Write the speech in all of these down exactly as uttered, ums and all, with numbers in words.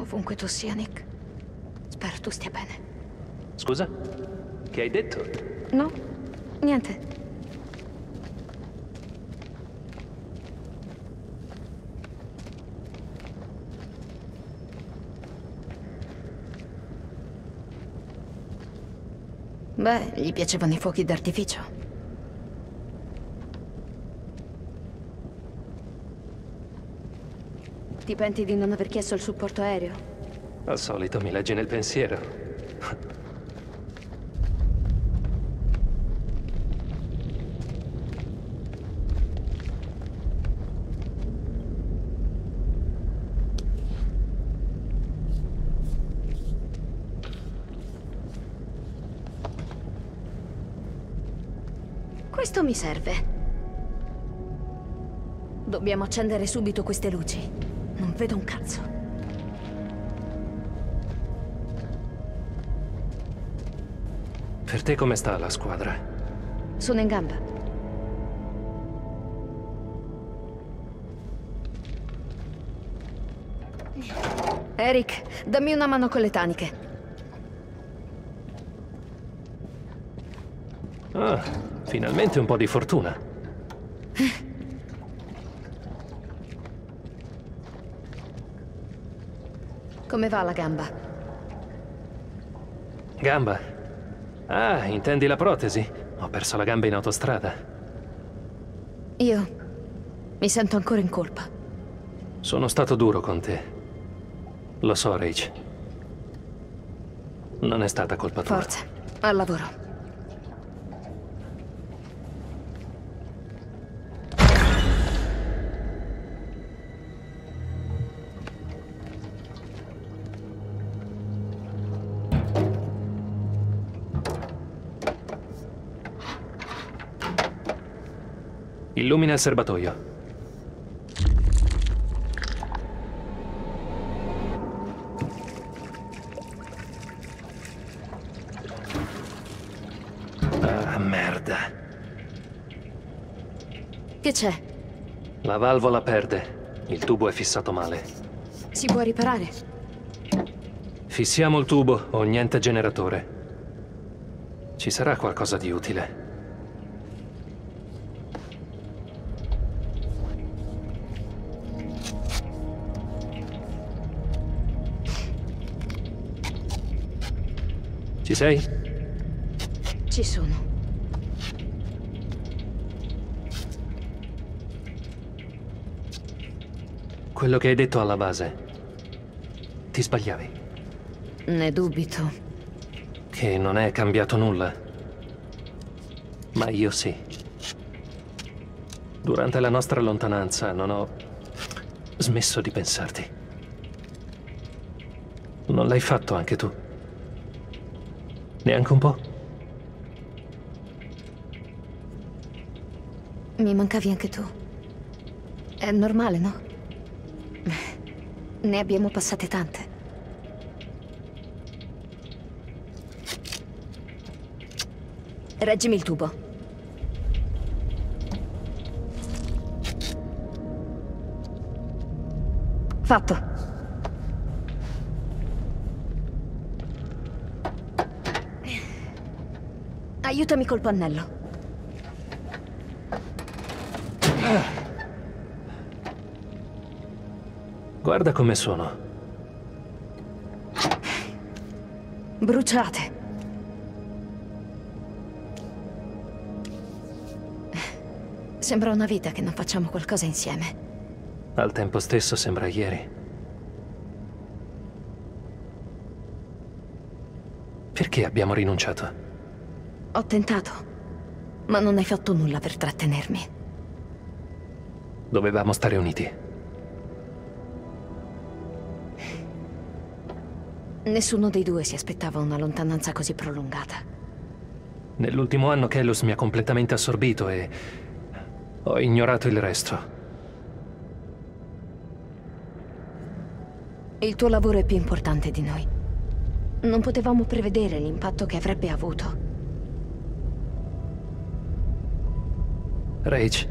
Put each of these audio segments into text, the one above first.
ovunque tu sia, Nick. Spero tu stia bene. Scusa? Che hai detto? No, niente. Beh, gli piacevano i fuochi d'artificio. Ti penti di non aver chiesto il supporto aereo? Al solito mi leggi nel pensiero. Questo mi serve. Dobbiamo accendere subito queste luci. Non vedo un cazzo. Per te come sta la squadra? Sono in gamba. Eric, dammi una mano con le taniche. Ah, finalmente un po' di fortuna. Come va la gamba? Gamba? Ah, intendi la protesi? Ho perso la gamba in autostrada. Io mi sento ancora in colpa. Sono stato duro con te. Lo so, Rach. Non è stata colpa tua. Forza, al lavoro. Illumina il serbatoio. Ah, merda. Che c'è? La valvola perde. Il tubo è fissato male. Si può riparare? Fissiamo il tubo o niente generatore. Ci sarà qualcosa di utile. Ci sei? Ci sono. Quello che hai detto alla base. Ti sbagliavi. Ne dubito. Che non è cambiato nulla. Ma io sì. Durante la nostra lontananza non ho smesso di pensarti. Non l'hai fatto anche tu? Neanche un po'? Mi mancavi anche tu. È normale, no? Ne abbiamo passate tante. Reggimi il tubo. Fatto. Aiutami col pannello. Guarda come sono. Bruciate. Sembra una vita che non facciamo qualcosa insieme. Al tempo stesso sembra ieri. Perché abbiamo rinunciato? Ho tentato, ma non hai fatto nulla per trattenermi. Dovevamo stare uniti. Nessuno dei due si aspettava una lontananza così prolungata. Nell'ultimo anno Kelos mi ha completamente assorbito e ho ignorato il resto. Il tuo lavoro è più importante di noi. Non potevamo prevedere l'impatto che avrebbe avuto. Rach.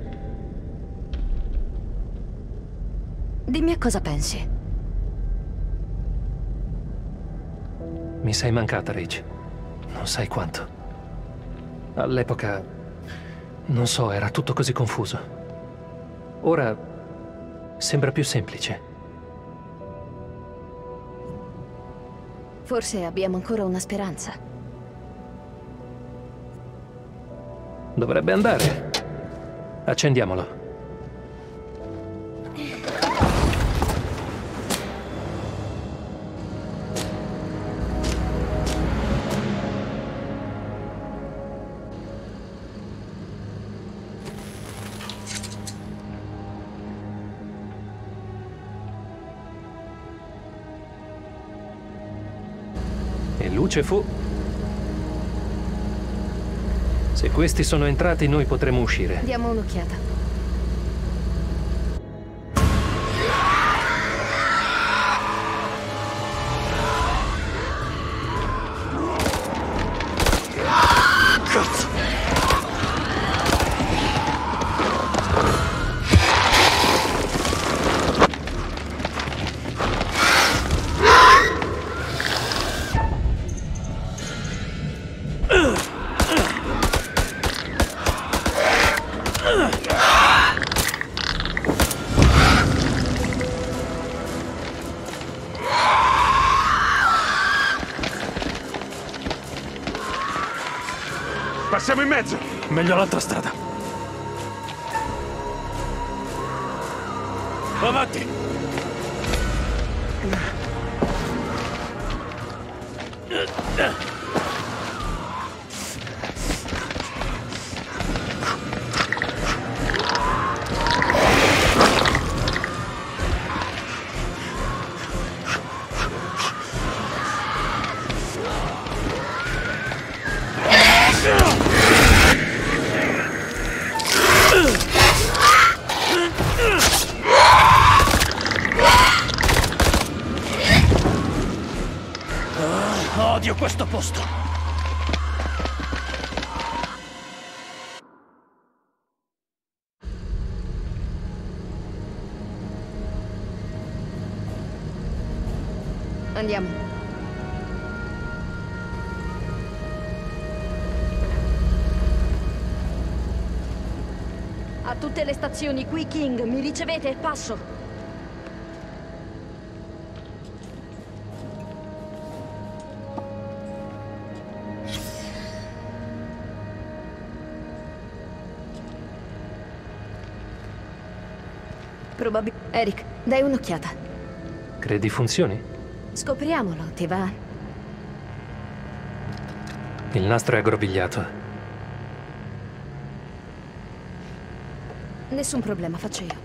Dimmi a cosa pensi. Mi sei mancata, Rach. Non sai quanto. All'epoca, non so, era tutto così confuso. Ora sembra più semplice. Forse abbiamo ancora una speranza. Dovrebbe andare. Accendiamolo. E luce fu. Se questi sono entrati, noi potremo uscire. Diamo un'occhiata. Cazzo! Passiamo in mezzo! Meglio l'altra strada. Avanti! Odio questo posto. Andiamo. A tutte le stazioni qui, King, mi ricevete? Passo. Probabilmente... Eric, dai un'occhiata. Credi funzioni? Scopriamolo, ti va? Il nastro è aggrovigliato. Nessun problema, faccio io.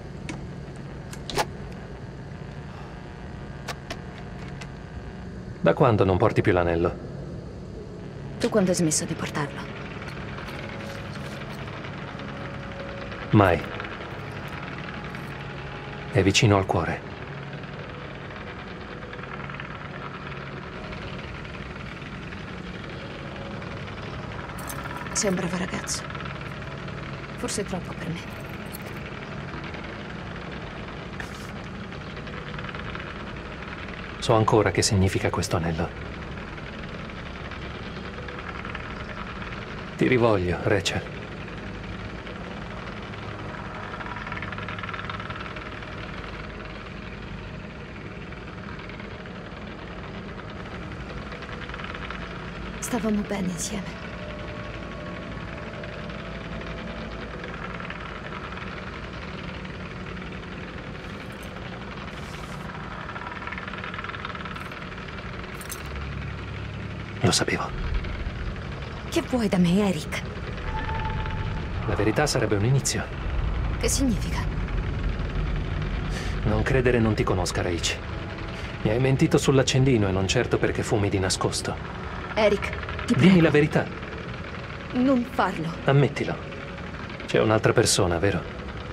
Da quando non porti più l'anello? Tu quando hai smesso di portarlo? Mai. È vicino al cuore. Sei un bravo ragazzo. Forse troppo per me. So ancora che significa questo anello. Ti rivoglio, Rachel. Stavamo bene insieme. Lo sapevo. Che vuoi da me, Eric? La verità sarebbe un inizio. Che significa? Non credere non ti conosca, Rach. Mi hai mentito sull'accendino e non certo perché fumi di nascosto. Eric, ti prego. Dimmi la verità. Non farlo. Ammettilo. C'è un'altra persona, vero?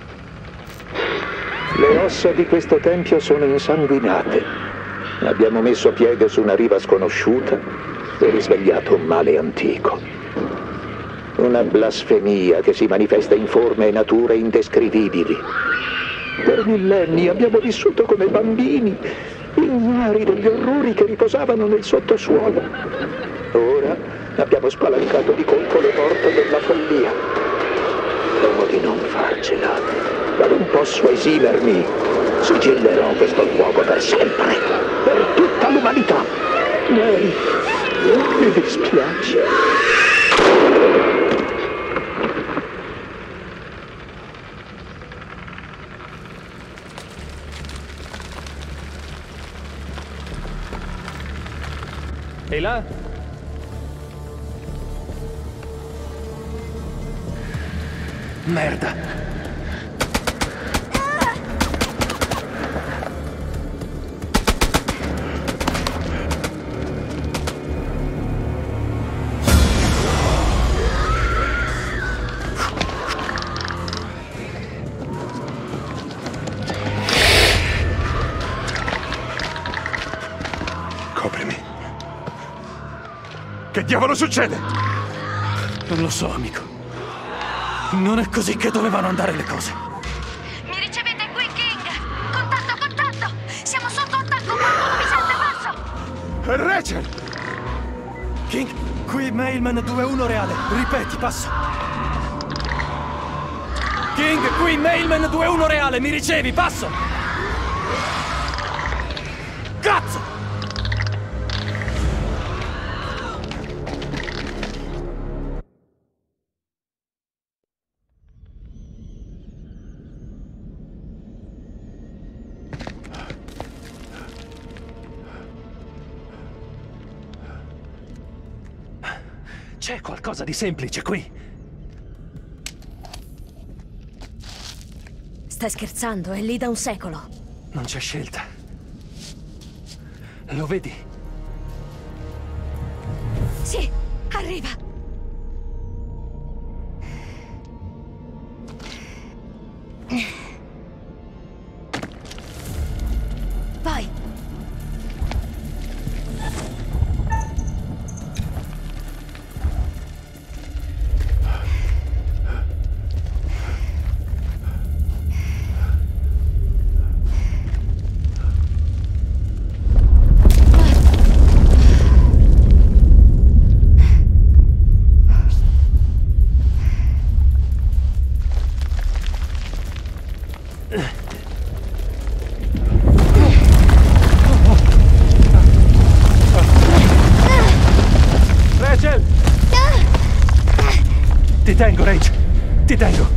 Le ossa di questo tempio sono insanguinate. Abbiamo messo piede su una riva sconosciuta e risvegliato un male antico. Una blasfemia che si manifesta in forme e nature indescrivibili. Per millenni abbiamo vissuto come bambini ignari degli orrori che riposavano nel sottosuolo. Ora abbiamo spalancato di colpo le porte della follia. Temo di non farcela, ma non posso esimermi. Sigillerò questo luogo per sempre, per tutta l'umanità. Lei, mi dispiace. E là? Merda! Coprimi. Che diavolo succede? Non lo so, amico. Non è così che dovevano andare le cose. Mi ricevete qui, King? Contatto, contatto! Siamo sotto attacco, qualcuno mi sente, passo! È Rachel! King, qui Mailman due uno reale. Ripeti, passo. King, qui Mailman due uno reale. Mi ricevi, passo! Cazzo! C'è qualcosa di semplice qui. Stai scherzando? È lì da un secolo. Non c'è scelta. Lo vedi? Sì, arriva. Vai. Rachel! Ti tengo, Rachel! Ti tengo!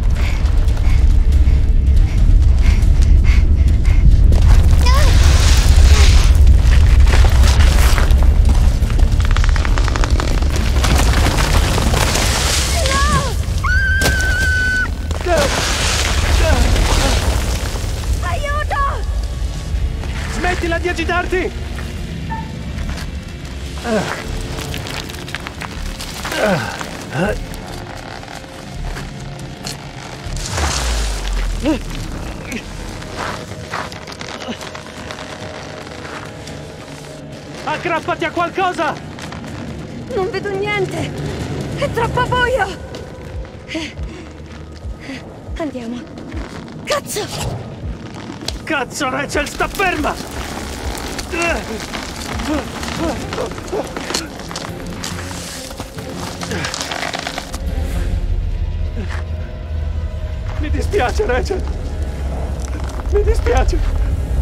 Aiuto! Smettila di agitarti! Aggrappati a qualcosa! Non vedo niente! È troppo buio! Andiamo. Cazzo! Cazzo, Rachel, sta ferma! Mi dispiace, Rachel. Mi dispiace.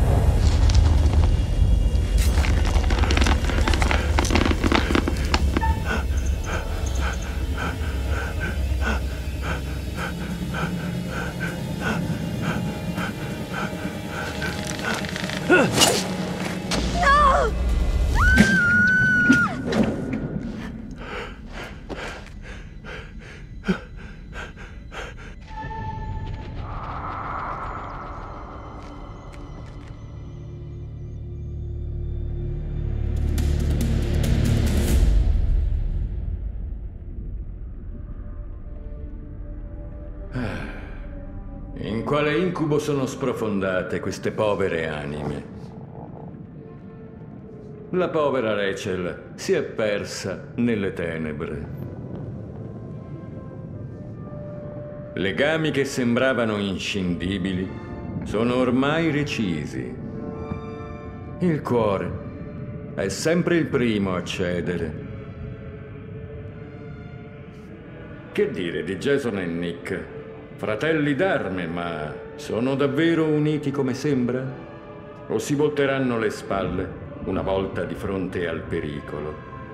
In quale incubo sono sprofondate queste povere anime? La povera Rachel si è persa nelle tenebre. Legami che sembravano inscindibili sono ormai recisi. Il cuore è sempre il primo a cedere. Che dire di Jason e Nick? Fratelli d'arme, ma sono davvero uniti come sembra? O si volteranno le spalle una volta di fronte al pericolo?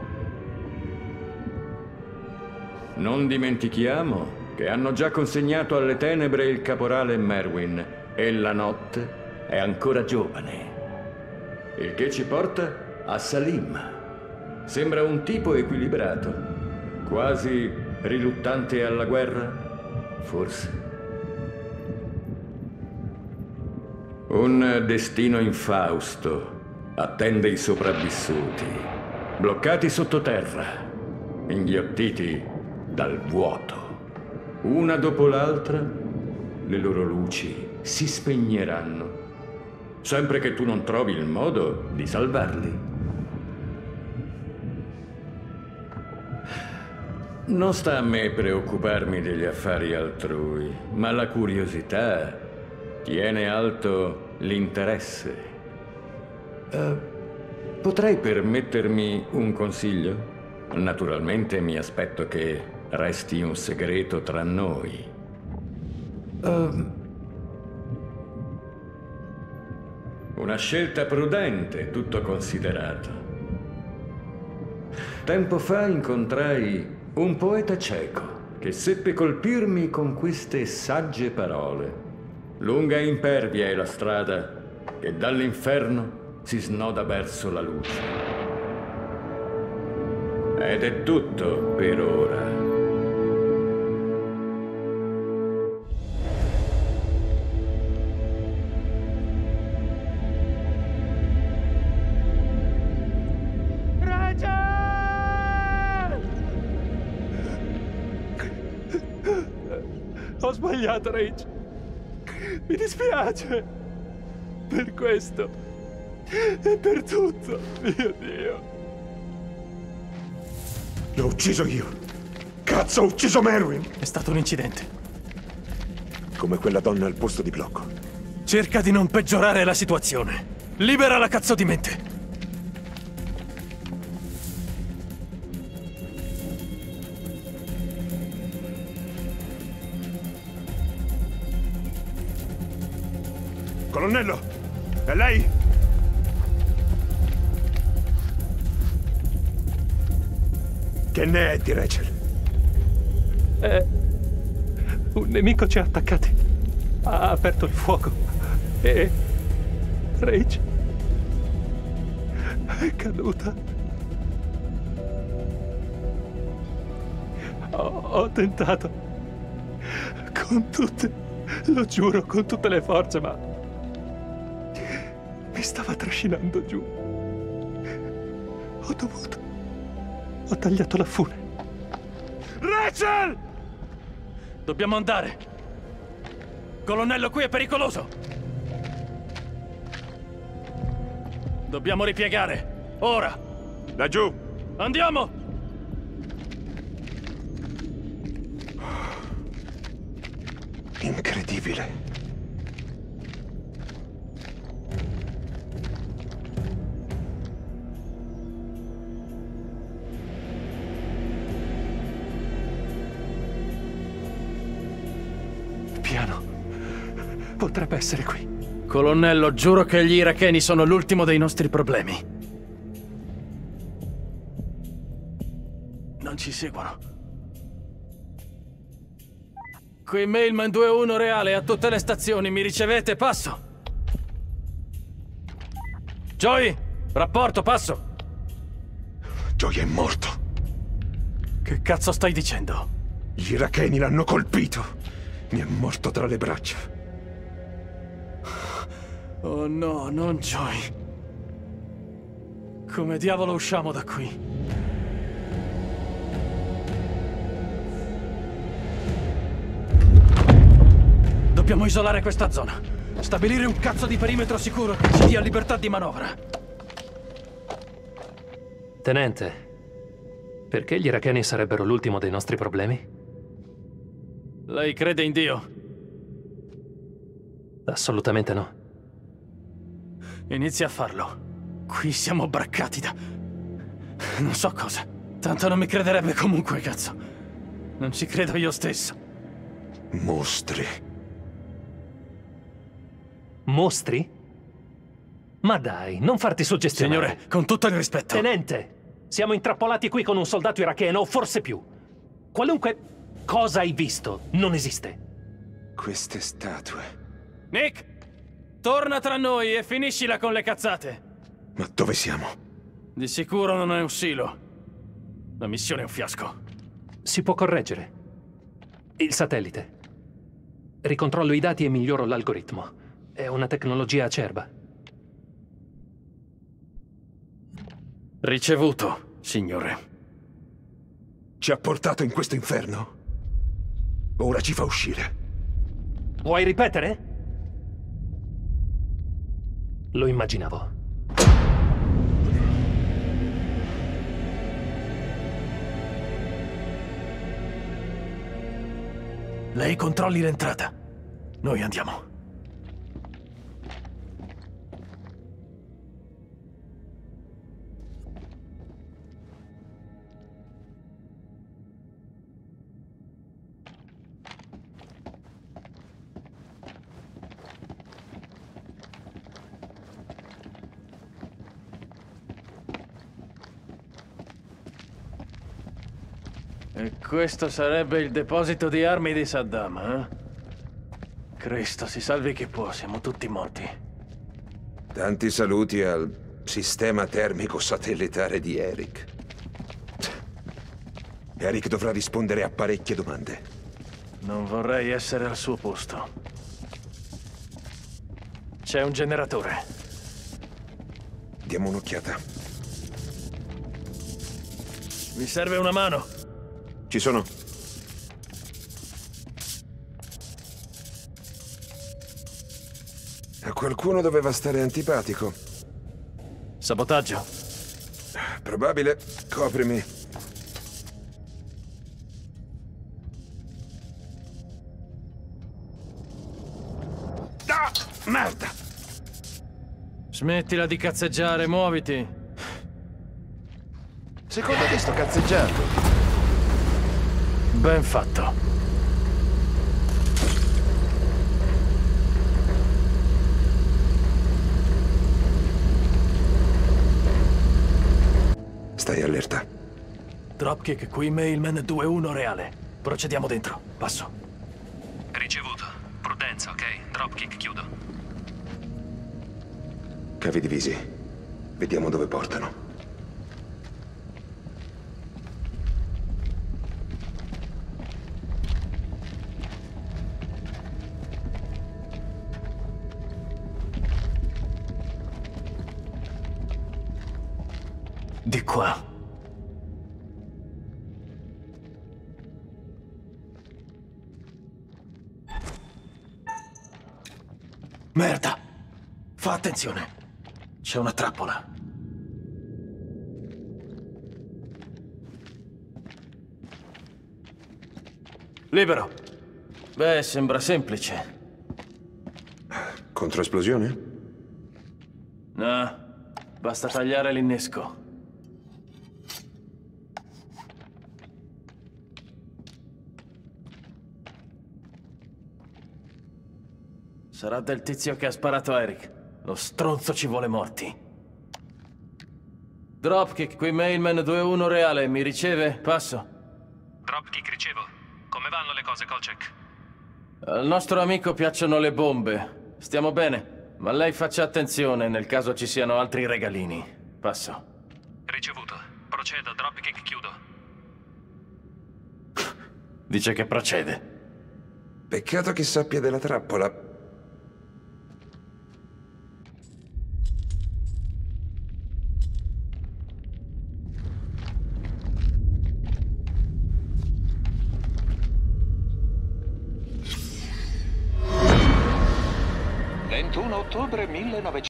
Non dimentichiamo che hanno già consegnato alle tenebre il caporale Merwin e la notte è ancora giovane. Il che ci porta a Salim. Sembra un tipo equilibrato, quasi riluttante alla guerra, forse. Un destino infausto attende i sopravvissuti, bloccati sottoterra, inghiottiti dal vuoto. Una dopo l'altra, le loro luci si spegneranno, sempre che tu non trovi il modo di salvarli. Non sta a me preoccuparmi degli affari altrui, ma la curiosità tiene alto l'interesse. Uh, potrei permettermi un consiglio? Naturalmente mi aspetto che resti un segreto tra noi. Uh, una scelta prudente, tutto considerato. Tempo fa incontrai un poeta cieco che seppe colpirmi con queste sagge parole. Lunga e impervia è la strada che dall'inferno si snoda verso la luce. Ed è tutto per ora. Ho sbagliato, Rage. Mi dispiace. Per questo. E per tutto. Mio Dio. L'ho ucciso io. Cazzo, ho ucciso Merwin. È stato un incidente. Come quella donna al posto di blocco. Cerca di non peggiorare la situazione. Libera la cazzo di mente. Colonnello, è lei? Che ne è di Rachel? Eh, un nemico ci ha attaccati. Ha aperto il fuoco. E Rachel è caduta. Ho, ho tentato con tutte, lo giuro, con tutte le forze, ma mi stava trascinando giù. Ho dovuto. Ho tagliato la fune. Rachel! Dobbiamo andare. Colonnello, qui è pericoloso. Dobbiamo ripiegare. Ora. Laggiù. Andiamo! Incredibile. Potrebbe essere qui. Colonnello, giuro che gli iracheni sono l'ultimo dei nostri problemi. Non ci seguono. Qui Mailman due uno reale a tutte le stazioni. Mi ricevete? Passo. Joey, rapporto, passo. Joey è morto. Che cazzo stai dicendo? Gli iracheni l'hanno colpito. Mi è morto tra le braccia. Oh no, non Joey. Come diavolo usciamo da qui? Dobbiamo isolare questa zona. Stabilire un cazzo di perimetro sicuro che ci dia libertà di manovra. Tenente, perché gli iracheni sarebbero l'ultimo dei nostri problemi? Lei crede in Dio? Assolutamente no. Inizia a farlo. Qui siamo braccati da... non so cosa. Tanto non mi crederebbe comunque, cazzo. Non ci credo io stesso. Mostri. Mostri? Ma dai, non farti suggestionare. Signore, con tutto il rispetto. Tenente, siamo intrappolati qui con un soldato iracheno, o forse più. Qualunque cosa hai visto non esiste. Queste statue. Nick, torna tra noi e finiscila con le cazzate. Ma dove siamo? Di sicuro non è un silo. La missione è un fiasco. Si può correggere. Il satellite. Ricontrollo i dati e miglioro l'algoritmo. È una tecnologia acerba. Ricevuto, signore. Ci ha portato in questo inferno. Ora ci fa uscire. Vuoi ripetere? Lo immaginavo. Lei controlli l'entrata. Noi andiamo. E questo sarebbe il deposito di armi di Saddam, eh? Cristo, si salvi chi può, siamo tutti morti. Tanti saluti al sistema termico satellitare di Eric. Eric dovrà rispondere a parecchie domande. Non vorrei essere al suo posto. C'è un generatore. Diamo un'occhiata. Mi serve una mano. Ci sono. A qualcuno doveva stare antipatico. Sabotaggio. Probabile. Coprimi. Ah! Merda! Smettila di cazzeggiare, muoviti. Secondo te sto cazzeggiando? Ben fatto. Stai allerta. Dropkick qui, Mailman due uno reale. Procediamo dentro. Passo. Ricevuto. Prudenza, ok? Dropkick, chiudo. Cavi divisi. Vediamo dove portano. Di qua. Merda! Fa attenzione. C'è una trappola. Libero. Beh, sembra semplice. Controesplosione? No, basta tagliare l'innesco. Sarà del tizio che ha sparato a Eric. Lo stronzo ci vuole morti. Dropkick, qui Mailman due uno reale. Mi riceve? Passo. Dropkick, ricevo. Come vanno le cose, Kolchak? Al nostro amico piacciono le bombe. Stiamo bene, ma lei faccia attenzione nel caso ci siano altri regalini. Passo. Ricevuto. Procedo, Dropkick, chiudo. Dice che procede. Peccato che sappia della trappola. ventuno ottobre millenovecento.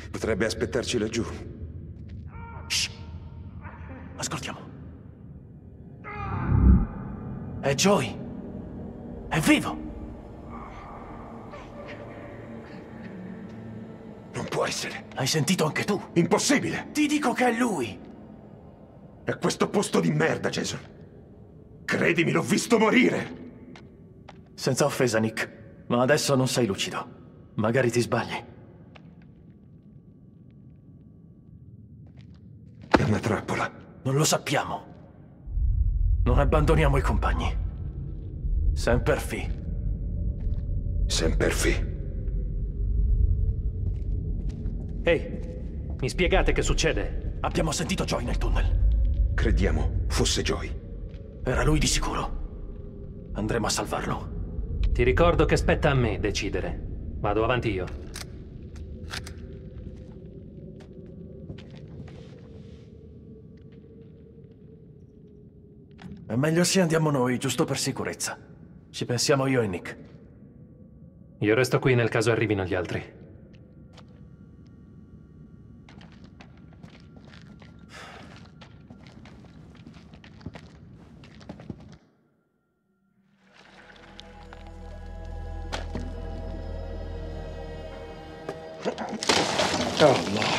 Potrebbe aspettarci laggiù. Shh. Ascoltiamo. È Joey. È vivo. Non può essere. L'hai sentito anche tu? Impossibile. Ti dico che è lui. È questo posto di merda, Jason. Credimi, l'ho visto morire. Senza offesa, Nick, ma adesso non sei lucido. Magari ti sbagli. È una trappola. Non lo sappiamo. Non abbandoniamo i compagni. Semper Fi. Semper Fi. Ehi, mi spiegate che succede? Abbiamo sentito Joey nel tunnel. Crediamo fosse Joey. Era lui di sicuro. Andremo a salvarlo. Ti ricordo che spetta a me decidere. Vado avanti io. È meglio se andiamo noi, giusto per sicurezza. Ci pensiamo io e Nick. Io resto qui nel caso arrivino gli altri. الله.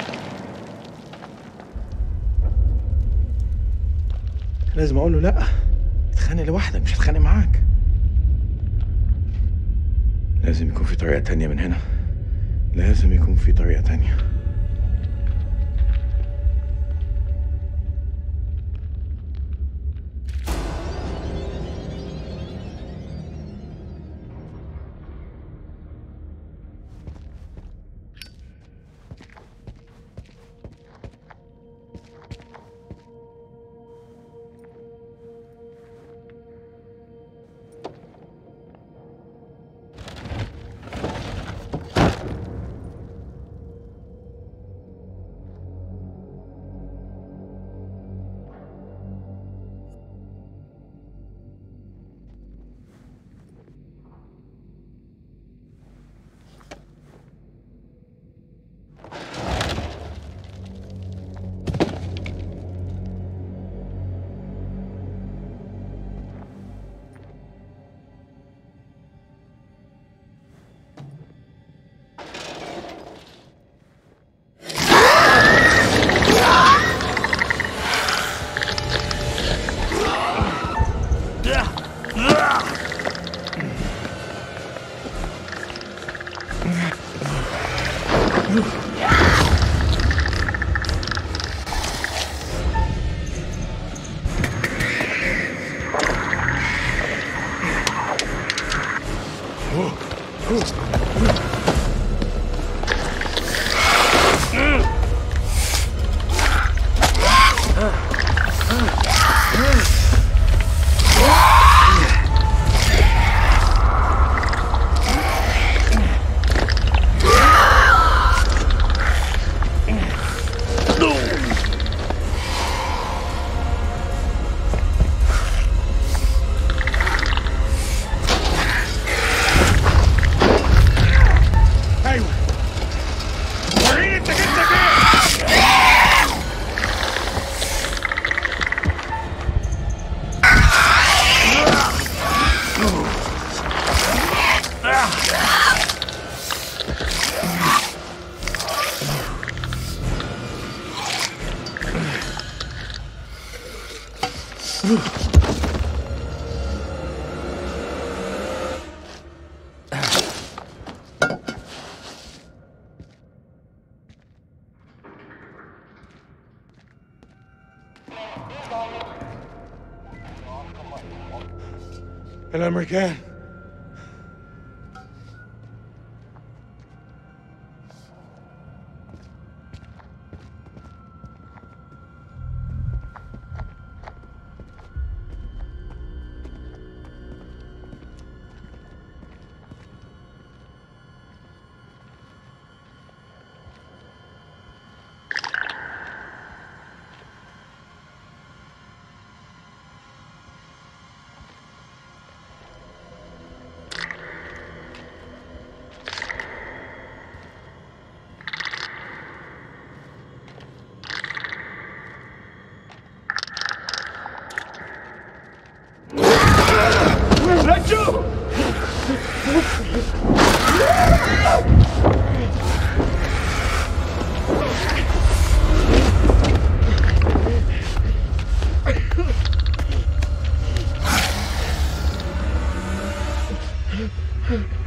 لازم اقول له لا، اتخانق لوحدك مش هتخانق معاك. لازم يكون في طريقة تانية من هنا. لازم يكون في طريقة تانية. الأمريكان Mm.